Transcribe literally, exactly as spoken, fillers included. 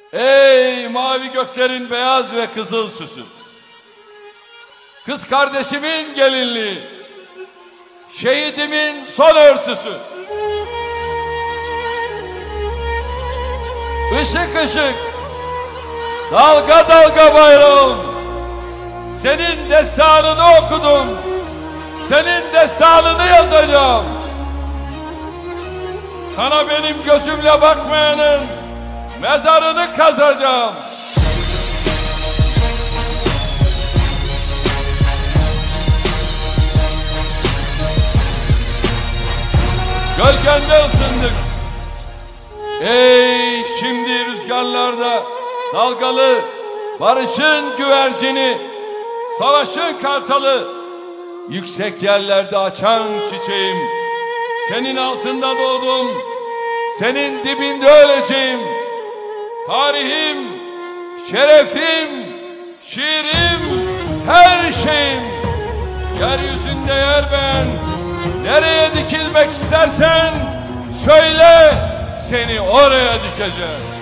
Ey mavi göklerin beyaz ve kızıl süsü, kız kardeşimin gelinliği, şehidimin son örtüsü, ışık ışık, dalga dalga bayrağım, senin destanını okudum, senin destanını yazacağım. Sana benim gözümle bakmayanın mezarını kazacağım. Gölgende ısındık. Ey şimdi rüzgarlarda dalgalı barışın güvercini, savaşın kartalı, yüksek yerlerde açan çiçeğim. Senin altında doğdum, senin dibinde öleceğim. Tarihim, şerefim, şiirim, her şeyim. Yeryüzünde yer ben, nereye dikilmek istersen söyle, seni oraya dikeceğim.